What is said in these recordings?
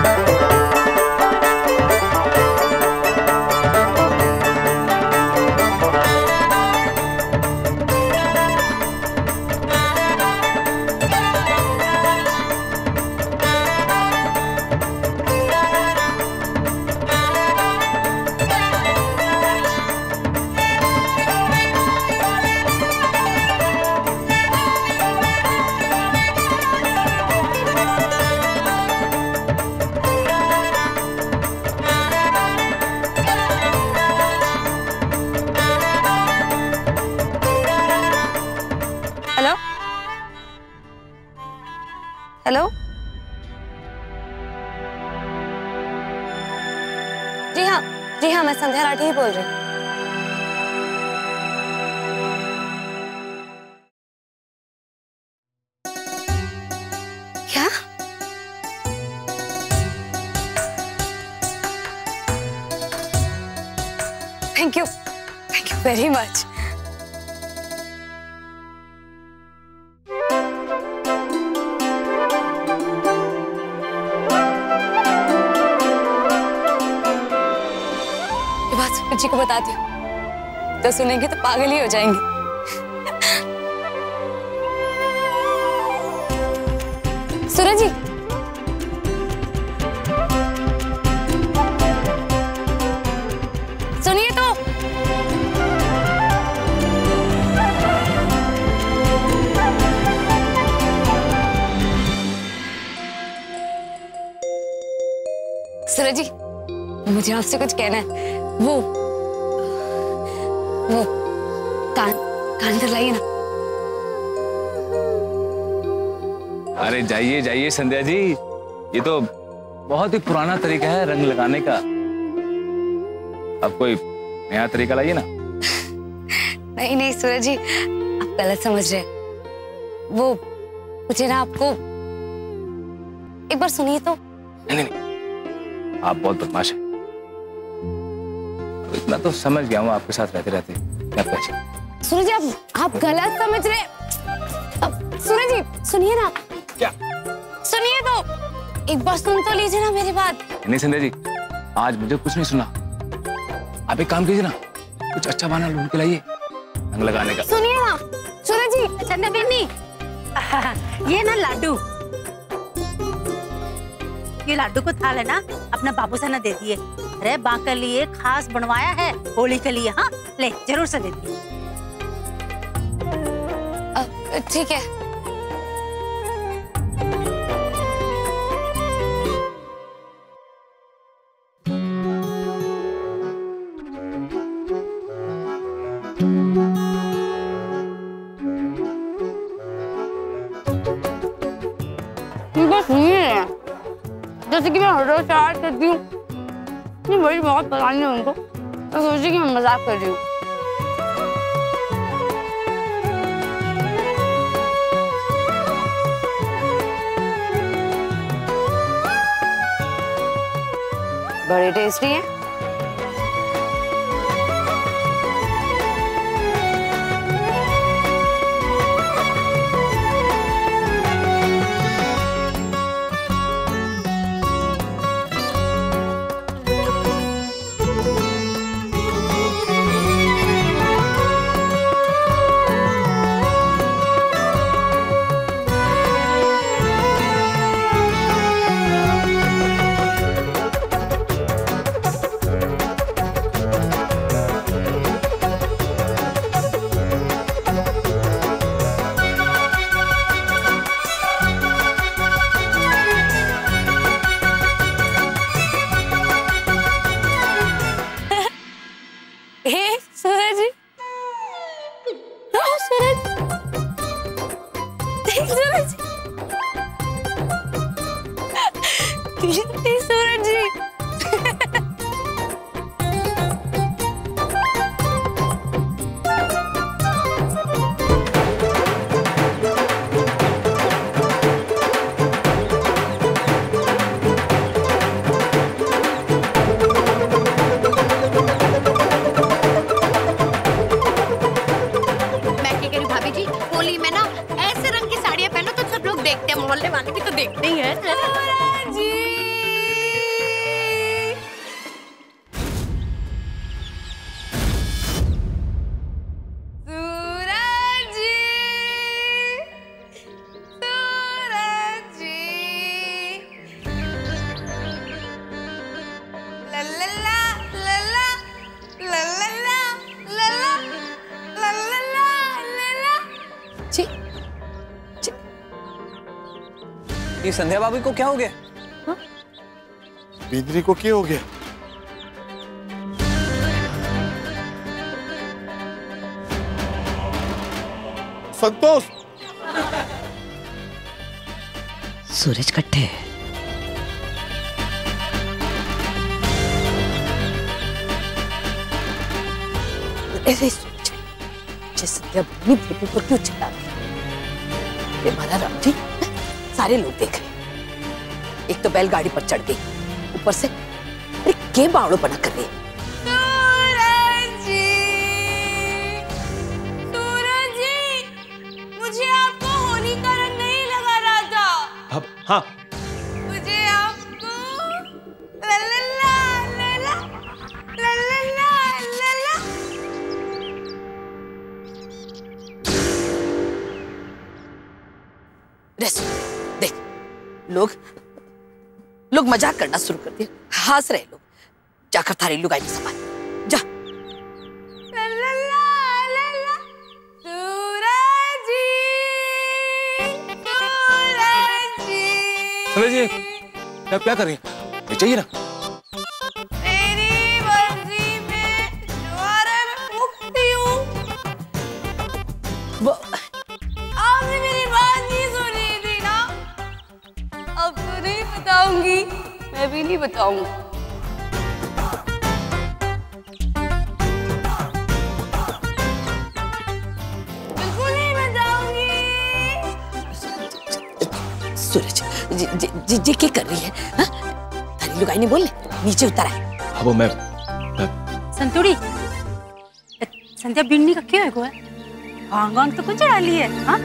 Hello, जी हाँ, मैं संध्या राठी ही बोल रही हूँ। क्या? Thank you very much. जी को बताती हूँ, तो सुनेंगे तो पागल ही हो जाएंगे। सूरज जी, सुनिए तो। सूरज जी, मुझे आपसे कुछ कहना है। वो कान कर लाइए ना। अरे जाइए जाइए संध्या जी, ये तो बहुत ही पुराना तरीका है रंग लगाने का। अब कोई नया तरीका लाइए ना। नहीं सूरज जी, आप गलत समझ रहे हैं। वो मुझे ना आपको एक बार सुनिए तो। नहीं, आप बहुत बदमाश हैं। इतना तो समझ गया हूँ आपके साथ रहते रहते। सूरज जी, आप गलत समझ रहे। सूरज जी सुनिए ना। क्या? सुनिए तो, एक बार सुन तो लीजिए ना मेरी बात। नहीं संध्या जी, आज मुझे कुछ नहीं सुना। आप एक काम कीजिए ना, कुछ अच्छा बहाना ढूंढ के लाइए रंग लगाने का। सुनिए ना सूरज जी। चंदा बेनी, ये ना लाडू, ये लाडू को थाल है ना अपना बाबू से ना दे दिए। अरे बाँ के लिए खास बनवाया है, होली के लिए। हाँ ले, जरूर से दे दिए। ठीक है। बस ये जैसे कि मैं हर रोज प्यार करती हूँ, बड़ी बहुत पसंद है उनको, तो सोची कि मैं मजाक कर रही हूँ। बड़े टेस्टी हैं। सूरज जी, सूरज सूरज जी। मोहल्ले वाले भी तो देखते ही हैं। ये संध्या भाभी को क्या हो गया? बिंदनी को क्या हो गया? संतोष, सूरज कट्टे है। ऐसे सूरज, जिस संध्या बिन्नी बेबी पर क्यों चिल्ला रही है? ये मारा राम जी, सारे लोग देख रहे हैं। एक तो बैलगाड़ी पर चढ़ गई, ऊपर से अरे के बावड़ो बना कर रही है। सूरज जी, मुझे आपको होली का रंग नहीं लगा रहा था। अब हाँ, मुझे आपको ला ला ला ला ला ला ला ला ला। देख, लोग मजाक करना शुरू कर दिए, हंस रहे लोग। जाकर थारी लुगाई संभाल, जा। ला ला ला ला ला। सूरज जी, सूरज जी। संध्या जी, आप क्या कर रही हैं? ये चाहिए ना। तेरी मर्जी में ज्वारे में फूंकती हूँ। वो आपने मेरी बात नहीं सुनी थी ना? अब तो नहीं बताऊंगी, मैं भी नहीं बताऊंगी। बिल्कुल नहीं बताऊंगी। सूरज जी क्या कर रही है? हाँ? थारी लुगाई ने बोल नीचे उतर आए। हाँ वो मैं संतुड़ी, संध्या बिन्नी का क्यों है को है? भांग वांग तो कुछ चढ़ा ली है, हाँ?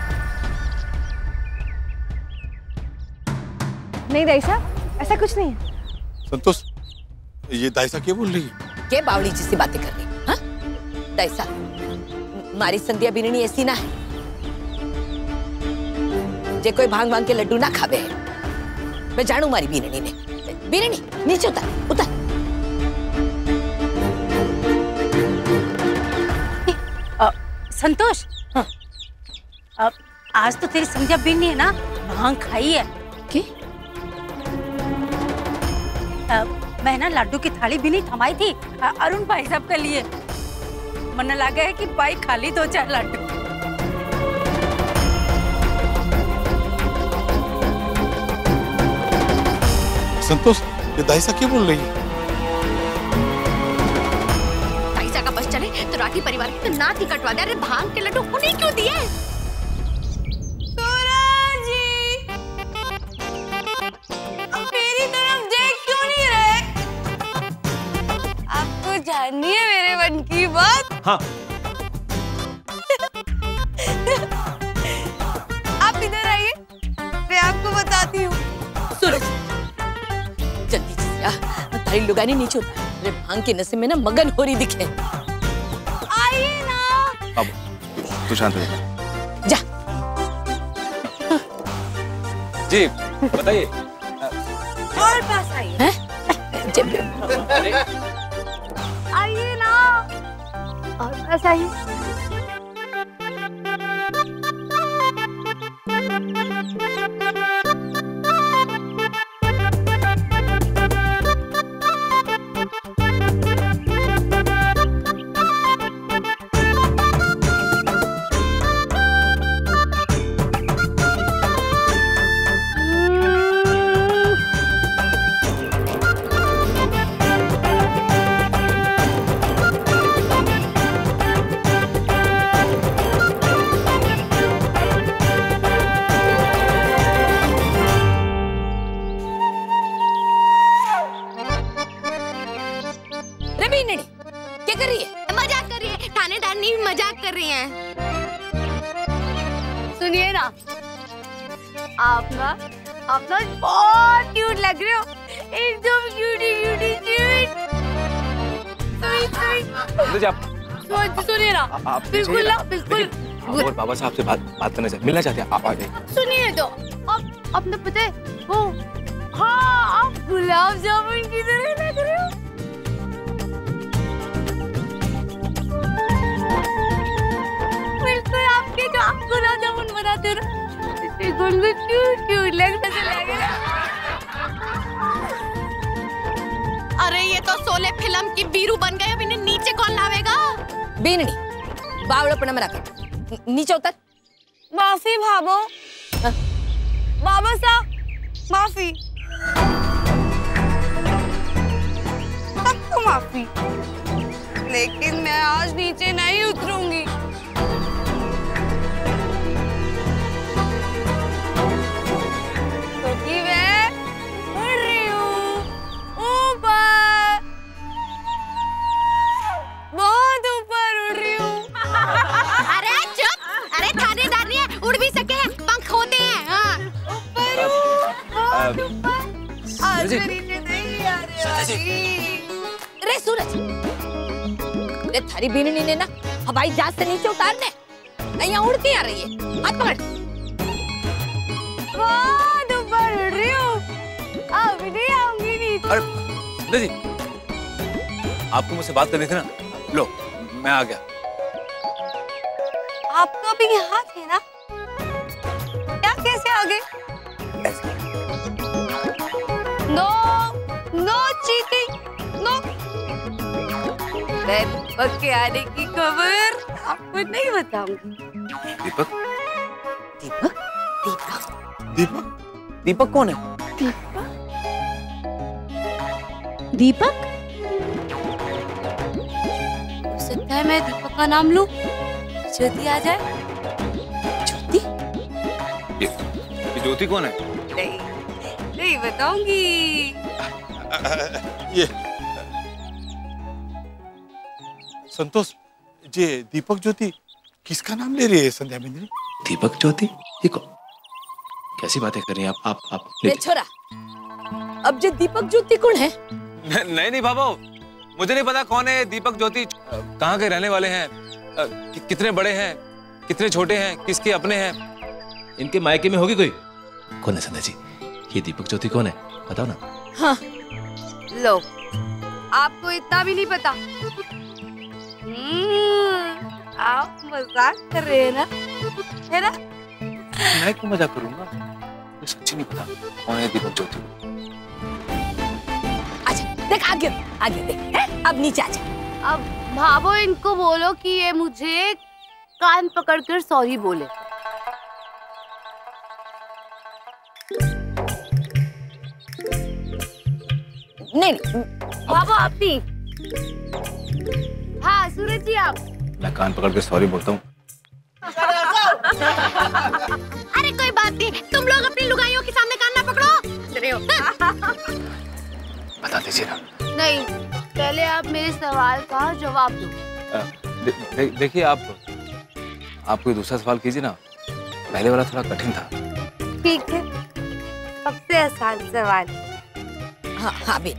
नहीं दाई साहब, ऐसा कुछ नहीं है। संतोष, ये दाइसा क्या बोल रही है? के बावली जैसी बातें कर रही? हाँ? दाइसा, मारी संध्या बिन्नी ऐसी ना है जे कोई भांग भांग के लड्डू ना खावे है। मैं जानू मारी बिन्नी ने। बिन्नी नीचे उतर, उतर। संतोष, हाँ। अब आज तो तेरी संध्या बिन्नी है ना, भांग खाई है। की? मैं ना लड्डू की थाली भी नहीं थमाई थी अरुण भाई साहब के लिए। मन लगा है कि भाई खाली 2-4 लड्डू। संतोष, ये दाइसा क्या बोल रही है? दाइसा का बस चले तो राठी परिवार की तो नाक ही कटवा दे। अरे भांग के लड्डू उन्हें क्यों दिए? सूरज जी, अब मेरी तरफ देख क्यों नहीं रहे? आपको जाननी है मेरे मन की बात? हाँ। आप इधर आइए, मैं आपको बताती हूँ। सूरज, जल्दी से आ, थारी लुगाई नीचे उतर। अरे भांग के नशे में ना मगन हो रही दिखे। आइए ना। अब तू शांत हो जा। जा। जी बताइए। और पास आइए। हैं? आइए ना। और पास आइए। क्या कर रही है? मजाक कर रही है, थानेदारनी भी मजाक कर रही हैं। सुनिए ना, आप ना बहुत क्यूट लग रहे हो, एकदम क्यूटी क्यूटी क्यूट। सुनिए ना, बिल्कुल ना, बिल्कुल। और बाबा साहब से बात करना चाहते, मिलना चाहते हैं, आप आ जाइए। सुनिए तो, आपने पता है वो, हाँ आप गुलाब जामुन की तरह लग रहे हो। बिल्कुल आपके जो आप गुलाब जामुन बनाते हो ना, ये गुल्लू क्यूट क्यूट लगने से लगे। अरे ये तो शोले फिल्म की बीरू बन गए, अब इन्हें नीचे कौन लावेगा? बीननी बावड़पना में रख, नीचे उतर। माफी भाभो। बाबा साहब माफी, सबको माफी, लेकिन मैं आज नीचे नहीं उतरूंगी। क्योंकि मैं उड़ रही हूँ ऊपर, बहुत ऊपर उड़ रही हूँ। अरे चुप, अरे थानेदार नहीं है, उड़ भी सके हैं, पंख होते हैं। हाँ। ऊपर बहुत ऊपर, आज मैं नीचे नहीं आ रही। रे सूरज, रे थारी बीननी ने ना हवाई जहाज से नीचे उतारने, यहाँ उड़ के आ रही है, हाथ पकड़। बहुत ऊपर उड़ रही हूँ, अब नहीं आऊंगी नीचे। अरे संध्या जी, आपको मुझसे बात करनी थी ना, लो मैं आ गया। आप तो अभी यहाँ थे ना, क्या कैसे आ गए? No no cheating, no. मैं दीपक के आने की खबर आपको नहीं बताऊंगी। दीपक? दीपक? दीपक? दीपक? दीपक कौन है? दीपक? हो सकता है मैं दीपक का नाम लूं, ज्योति आ जाए। ज्योति? ये ज्योति कौन है? नहीं नहीं बताऊंगी। ये संतोष, ये दीपक ज्योति किसका नाम ले रही है संध्या बिंद्री? दीपक ज्योति? ये कौन? कैसी बातें कर रही हैं आप? रे छोरा, अब जो दीपक ज्योति कौन है? नहीं बाबा, मुझे नहीं पता कौन है दीपक ज्योति, कहाँ के रहने वाले हैं, कितने बड़े हैं, कितने छोटे हैं, किसके अपने हैं, इनके मायके में होगी कोई? कौन है संध्या जी? ये दीपक ज्योति कौन है, बताओ ना। हाँ, लो, आपको इतना भी नहीं पता। आप मजाक कर रहे हैं ना, है ना? मैं क्यों मजाक करूंगा, मुझे सच्ची नहीं पता कौन है दीपक ज्योति। अच्छा देख आगे देख, है? अब नीचे आजा। अब भाभो इनको बोलो कि ये मुझे कान पकड़कर सॉरी बोले। नहीं भाभो आप भी। हाँ सूरज जी आप। मैं कान पकड़ के सॉरी बोलता हूँ। अरे कोई बात नहीं, तुम लोग अपनी लुगाइयों के सामने कान ना पकड़ो। बता दीजिए ना। नहीं, पहले आप मेरे सवाल का जवाब दो। देखिए आप कोई दूसरा सवाल कीजिए ना, पहले वाला थोड़ा कठिन था। ठीक है, सबसे आसान सवाल। हाँ बेन,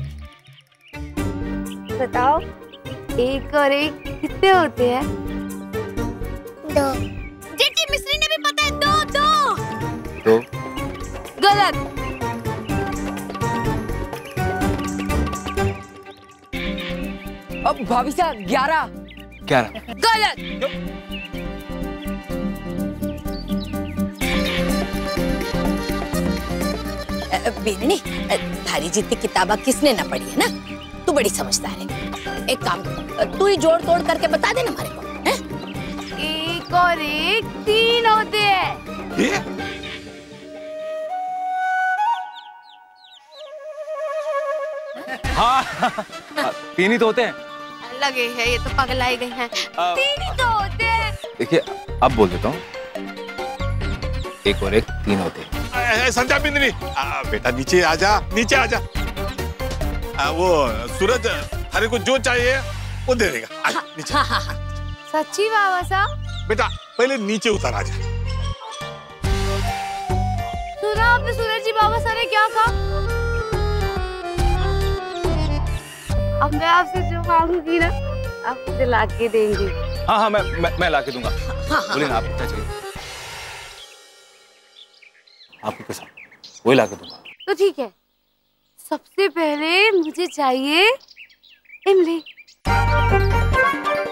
बताओ, एक और एक कितने होते हैं? दो। जेठी मिस्री ने भी पता है, दो। गलत। अब भाभी साहब 11। गलत। बेननी, थारी जितनी किताबा किसने ना पढ़ी है ना, तू बड़ी समझदार है। एक काम कर, तू ही जोड़ तोड़ करके बता देना हमारे को, हैं? एक और एक 3 होते हैं। ये? हाँ 3 ही तो होते हैं। लगे हैं, ये तो पगलाई गई हैं। 3 ही तो होते हैं। देखिए अब बोल देता हूँ, एक और एक 3 होते हैं। संध्या बिंद्री, बेटा नीचे आजा, नीचे आजा। वो सूरज थारे को जो चाहिए वो दे देगा। आ, नीचे। हाँ। सच्ची बाबा साहब? बेटा पहले नीचे उतर आजा। सुना आपने सूरज जी बाबा साहब ने क्या कहा? अब मैं आपसे जो मांगूंगी ना, आप मुझे ला के देंगी। हाँ मैं ला के दूंगा। बोलिए ना, आपको क्या चाहिए? आपको कैसा वही ला के दूंगा। तो ठीक है, सबसे पहले मुझे चाहिए इमली।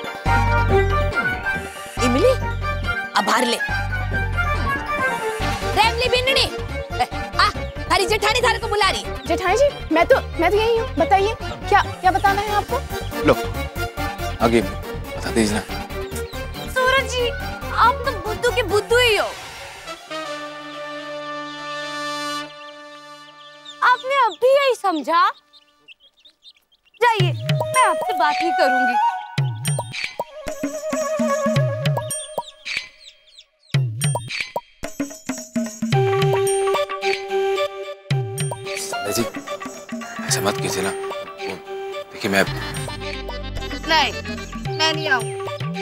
इमली? अब बाहर ले। रेमली बिन्नी, आ थारी जेठानी थारे को बुला रही है। जेठानी जी, मैं तो यही हूँ। बताइए क्या क्या बताना है आपको? लो आगे बता दीजिए ना। सूरज जी, आप तो बुद्धू के बुद्धू ही हो। आपने अभी यही समझा? जाइए, मैं आपसे बात ही करूंगी। जी ऐसा मत कीजिए ना। देखिए मैं नहीं आऊँ।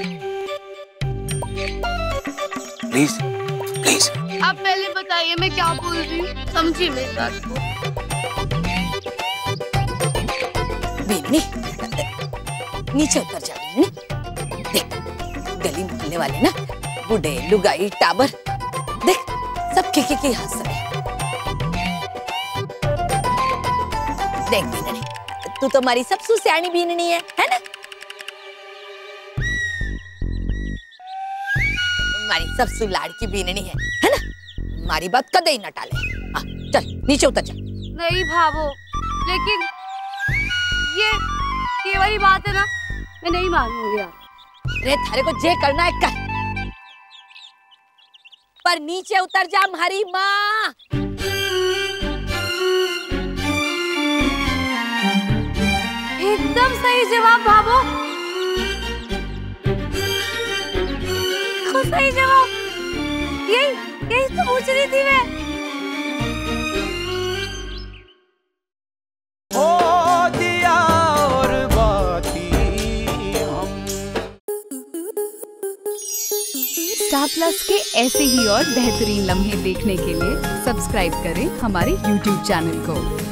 Please please. आप पहले बताइए मैं क्या बोल रही हूँ, समझिए मेरी बात को। बिन्नी, नीचे उतर जा बिन्नी। देख गली मोहल्ले वाले ना, बूढ़े लुगाई टाबर, देख सब के हंस रहे। देख बिन्नी, तू तो हमारी सबसे सियानी बिन्नी है ना? हमारी सबसे लाड़की बिन्नी है ना? हमारी बात कदे ही न टाले। चल नीचे उतर जा। नहीं भावो, लेकिन ये वाली बात है ना, मैं नहीं मानूंगी यार। अरे थारे को जे करना है कर, पर नीचे उतर जा हमारी माँ। एकदम सही जवाब भावो, सही जवाब। यही तो पूछ रही थी मैं। हो दिया और बाती हम। स्टार प्लस के ऐसे ही और बेहतरीन लम्हे देखने के लिए सब्सक्राइब करें हमारे YouTube चैनल को।